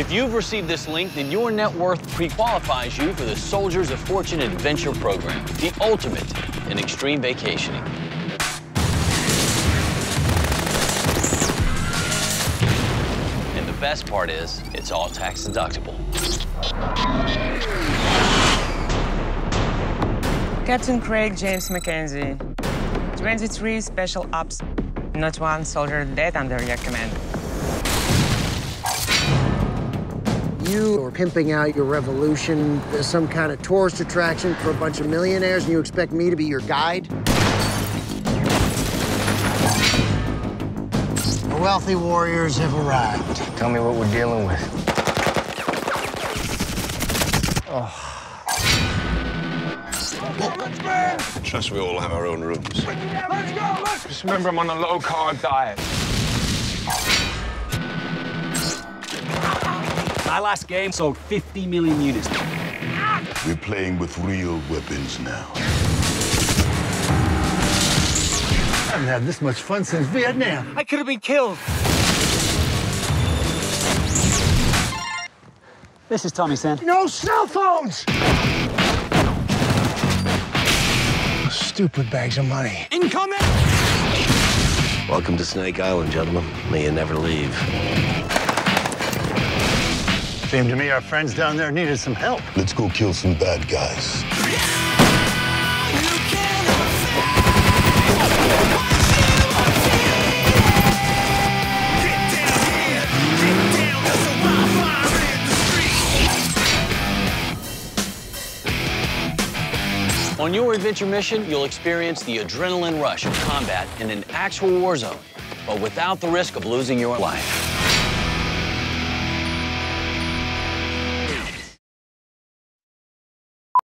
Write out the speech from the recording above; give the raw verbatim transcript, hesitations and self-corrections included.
If you've received this link, then your net worth pre-qualifies you for the Soldiers of Fortune Adventure Program, the ultimate in extreme vacationing. And the best part is, it's all tax deductible. Captain Craig James Mackenzie, twenty-three special ops, not one soldier dead under your command. You are pimping out your revolution as some kind of tourist attraction for a bunch of millionaires, and you expect me to be your guide? The wealthy warriors have arrived. Tell me what we're dealing with. Oh. Trust we all have our own rooms. Let's go! Let's Just remember, I'm on a low-carb diet. My last game sold fifty million units. We're playing with real weapons now. I haven't had this much fun since Vietnam. I could have been killed. This is Tommy Sand. No cell phones! Stupid bags of money. Incoming! Welcome to Snake Island, gentlemen. May you never leave. Seemed to me our friends down there needed some help. Let's go kill some bad guys. On your adventure mission, you'll experience the adrenaline rush of combat in an actual war zone, but without the risk of losing your life.